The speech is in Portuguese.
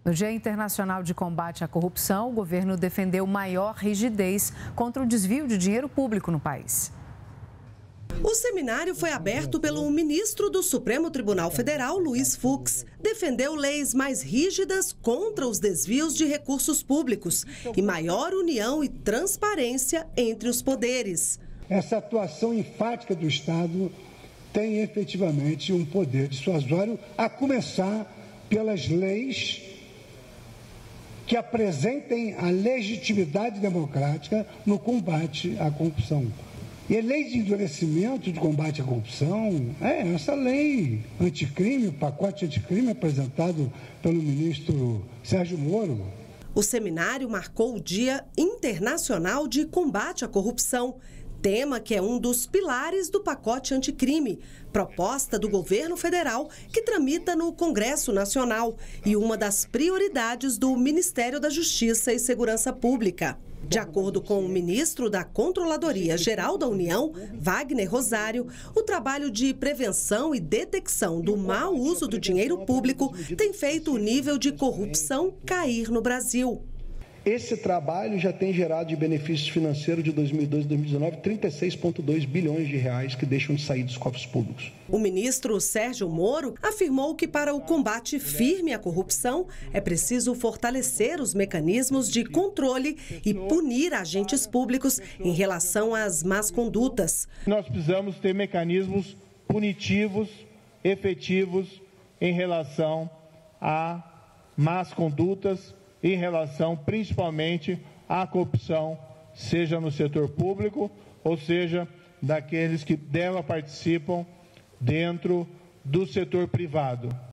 No Dia Internacional de Combate à Corrupção, o governo defendeu maior rigidez contra o desvio de dinheiro público no país. O seminário foi aberto pelo ministro do Supremo Tribunal Federal, Luiz Fux. Defendeu leis mais rígidas contra os desvios de recursos públicos e maior união e transparência entre os poderes. Essa atuação enfática do Estado tem efetivamente um poder dissuasório, a começar pelas leis que apresentem a legitimidade democrática no combate à corrupção. E a lei de endurecimento de combate à corrupção é essa lei anticrime, o pacote anticrime apresentado pelo ministro Sérgio Moro. O seminário marcou o Dia Internacional de Combate à Corrupção, tema que é um dos pilares do pacote anticrime, proposta do governo federal que tramita no Congresso Nacional e uma das prioridades do Ministério da Justiça e Segurança Pública. De acordo com o ministro da Controladoria Geral da União, Wagner Rosário, o trabalho de prevenção e detecção do mau uso do dinheiro público tem feito o nível de corrupção cair no Brasil. Esse trabalho já tem gerado de benefícios financeiros de 2012 a 2019 36,2 bilhões de reais que deixam de sair dos cofres públicos. O ministro Sérgio Moro afirmou que para o combate firme à corrupção é preciso fortalecer os mecanismos de controle e punir agentes públicos em relação às más condutas. Nós precisamos ter mecanismos punitivos, efetivos em relação a más condutas, em relação principalmente à corrupção, seja no setor público, ou seja, daqueles que dela participam dentro do setor privado.